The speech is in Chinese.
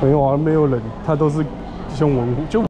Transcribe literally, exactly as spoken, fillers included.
没有啊，没有人，他都是凶文虎就。